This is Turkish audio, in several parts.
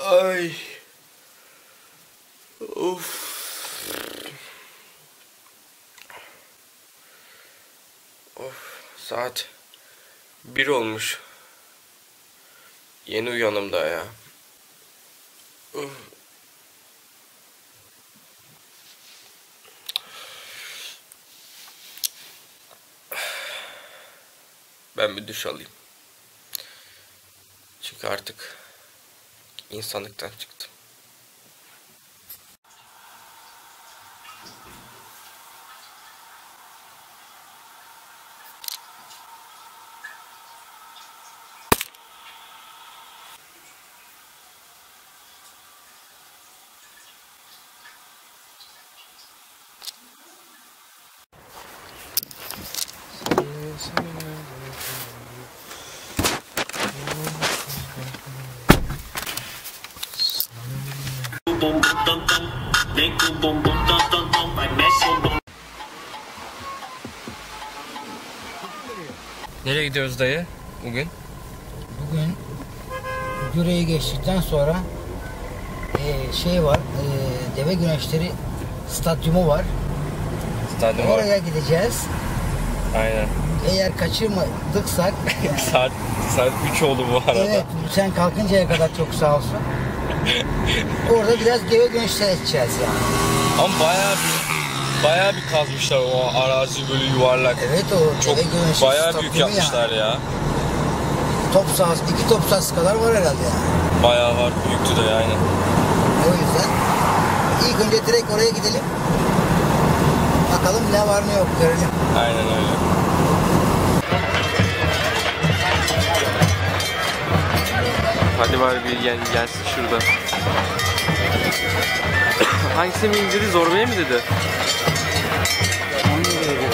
Ay. Of. Of. Saat 1 olmuş. Yeni uyanım da ya. Ben bir duş alayım. Çünkü artık insanlıktan çıktım. Nereye gidiyoruz dayı bugün? Bugün Güre'yi geçtikten sonra şey var, Deve Güneşleri Stadyumu var. Stadyum Oraya var. gideceğiz. Aynen. Eğer kaçırmadıksak saat 3 oldu bu arada. evet, sen kalkıncaya kadar çok sağ olsun. Orada biraz Deve Güneşleri edeceğiz yani. Ama bayağı bir kazmışlar o arazi böyle yuvarlak. Evet, o çok Deve Güneşleri bayağı büyük yapmışlar yani. ya. Top sahası, 2 top sahası kadar var herhalde yani. Bayağı var, büyüktü de yani. O yüzden ilk önce direkt oraya gidelim. Bakalım ne var ne yok görelim. Aynen öyle. Hadi bari bir gelsin şurada. Hangisi mi indirdi? Zorbaya mı dedi? 17 dedi.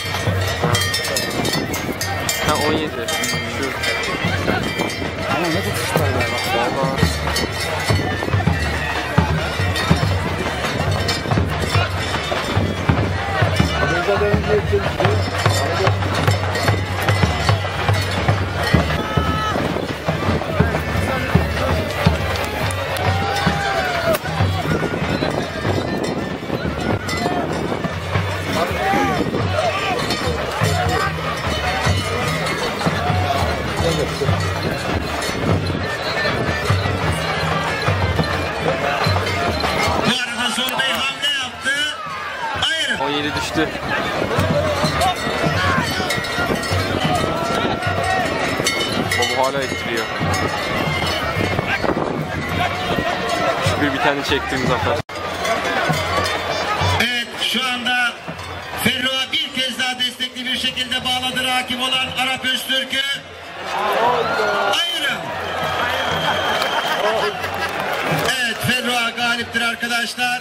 Ha 17. Şu. Ama ne tutuşlarlar bak. Galiba. Bu arada Zorbay hamle yaptı. Hayır. 17 düştü. Bu hala ettiriyor. Şükür bir tane çektim Zafer. Evet, şu anda Ferruh'a bir kez daha destekli bir şekilde bağladı rakip olan Arap Öztürk'ü. Hayır. Evet, Ferruh'a galiptir arkadaşlar.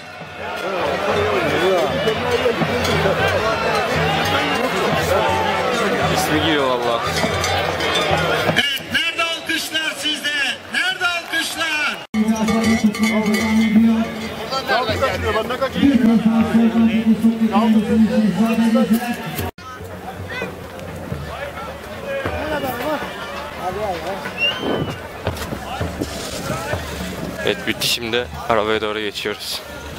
İsmi giriyor valla. Evet, nerede alkışlar sizde? Nerede alkışlar? Evet bitti, şimdi arabaya doğru geçiyoruz.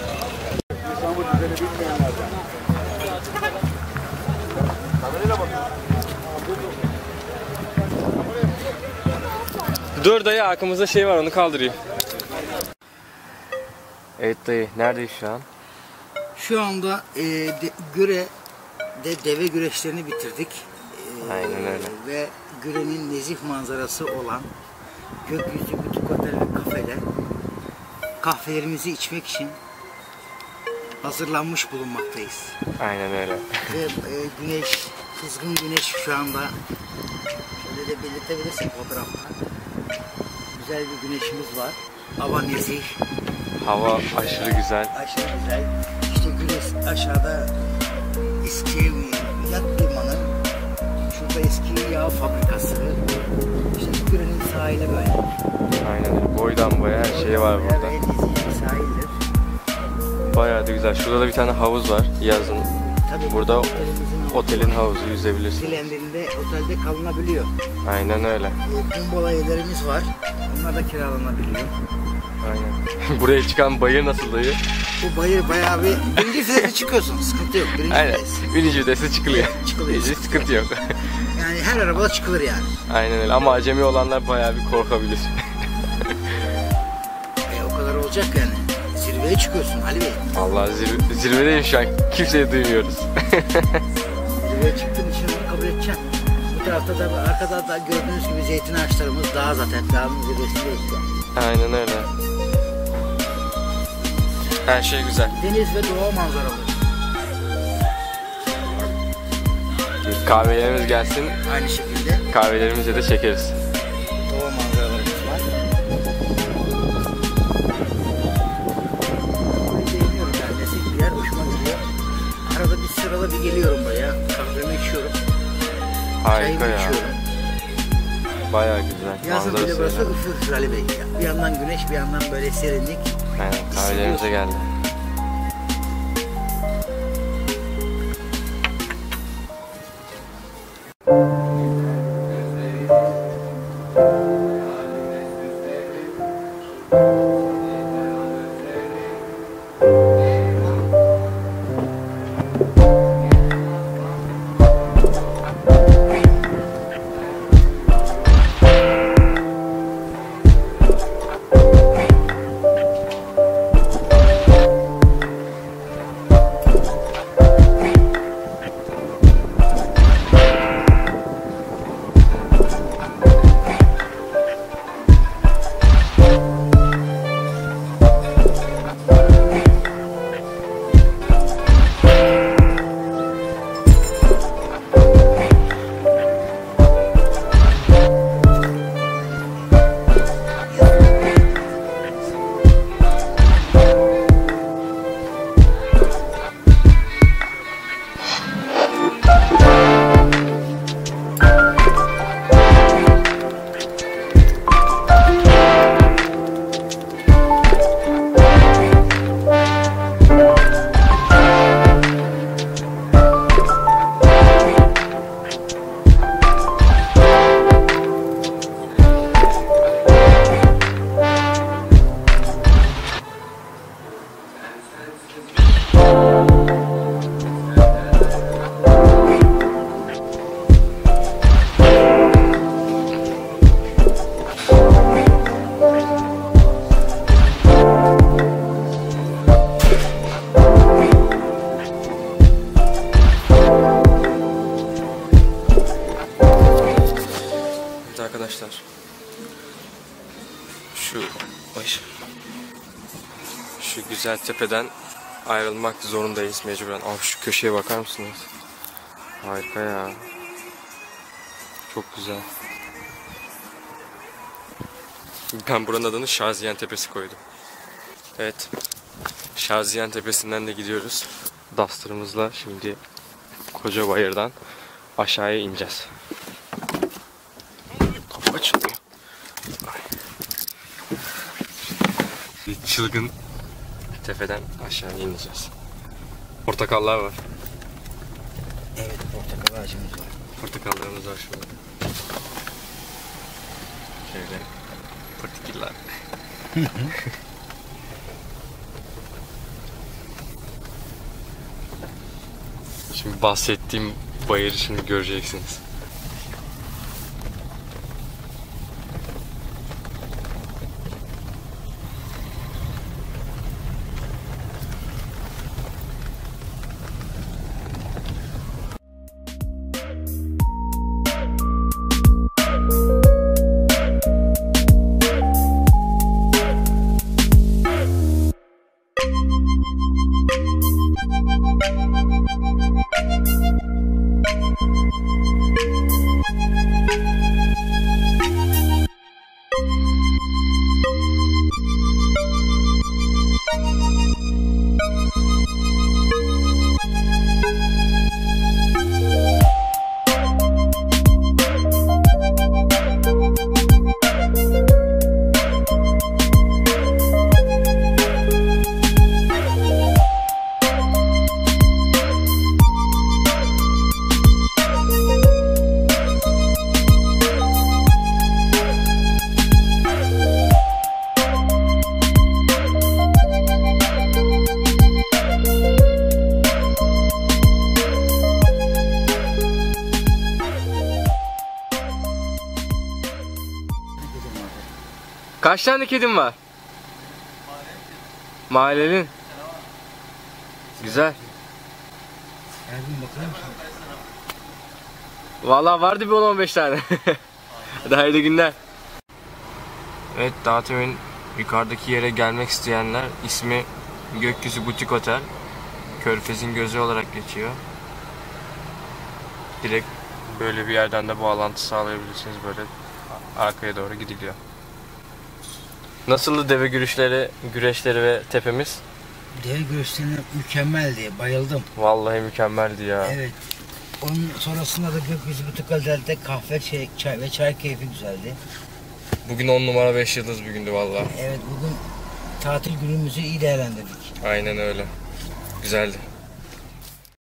Dur dayı, arkamızda şey var, onu kaldırayım. Evet dayı, neredeyiz şu an? Şu anda Güre'de deve güreşlerini bitirdik. Aynen öyle. Ve Güre'nin nezih manzarası olan gökyüzü butik otel ve kafede kahvelerimizi içmek için hazırlanmış bulunmaktayız. Aynen öyle. Ve güneş, kızgın güneş şu anda, şöyle de belirtebilirsin fotoğrafta. Güzel bir güneşimiz var. Hava nezih. Hava aşırı güzel. Aşırı güzel. İşte güneş aşağıda eski yat limanı. Şurada eski yağ fabrikası. İşte Güre'nin sahili böyle. Aynen, boydan boya her şey var burada. En nezih sahildir. Bayağı da güzel. Şurada da bir tane havuz var yazın. Tabii burada otelimizin otelin havuzu, yüzebilirsin. Dilendiğinde otelde kalınabiliyor. Aynen öyle. Kumbola yerlerimiz var. Onlar da kiralanabiliyor. Aynen. Buraya çıkan bayır nasıl dayı? Bu bayır bayağı birinci vitese çıkıyorsun, sıkıntı yok. Aynen. Vites. Birinci vitesi çıkılıyor. Çıkılıyor. Hiç sıkıntı yok. Yani her arabada çıkılır yani. Aynen öyle ama acemi olanlar bayağı bir korkabilir. O kadar olacak yani. Zirveye çıkıyorsun Ali Bey. Vallahi zirvedeyim şu an. Kimseyi duymuyoruz. Zirveye çıktığın için onu kabul edeceksin. Bu tarafta da arkada da gördüğünüz gibi zeytin ağaçlarımız dağ zaten. Dağın zirvesindeyiz şu an. Aynen öyle. Her şey güzel. Deniz ve doğa manzaralı. Kahvelerimiz gelsin. Aynı şekilde Kahvelerimizi de çekeriz. doğa manzaralarımız var. Beğeniyorum yani. Nesik bir yer hoşuma gidiyor. Arada bir sırada bir geliyorum buraya. Kahvemi içiyorum. Harika Çayımı ya. içiyorum. Bayağı güzel. Yazın bile Manzarası burası öyle. üfür üfür Ali Bey. Bir yandan güneş, bir yandan böyle serinlik. Aynen, kahvelerimize geldi. Arkadaşlar şu güzel tepeden ayrılmak zorundayız mecburen. Abi şu köşeye bakar mısınız? Harika ya. Çok güzel. Ben buranın adını Şaziyen Tepesi koydum. Evet. Şaziyen Tepesi'nden de gidiyoruz. Duster'ımızla şimdi koca bayırdan aşağıya ineceğiz. Kapı açılıyor. Bir çılgın tepeden aşağıya ineceğiz. Portakallar var. Evet, portakal ağacımız var. Portakallarımız var şurada. Şöyle portakiller. Şimdi bahsettiğim bayırı şimdi göreceksiniz. Kaç tane kedin var? Mahallelin. Güzel. Ergun bakar mısın? Vallahi vardı bir 10-15 tane. Hadi hayırlı günler. Evet, Dağıtım'ın yukarıdaki yere gelmek isteyenler, ismi Gökyüzü Butik Otel. Körfez'in gözü olarak geçiyor. Direkt böyle bir yerden de bağlantı sağlayabilirsiniz, böyle arkaya doğru gidiliyor. Nasıldı deve güreşleri ve tepemiz? Deve gösterisi mükemmeldi. Bayıldım. Vallahi mükemmeldi ya. Evet. Onun sonrasında da Gökyüzü Butik Otel'de kahve, çay keyfi güzeldi. Bugün 10 numara 5 yıldız bir gündü vallahi. Evet, bugün tatil günümüzü iyi değerlendirdik. Aynen öyle. Güzeldi.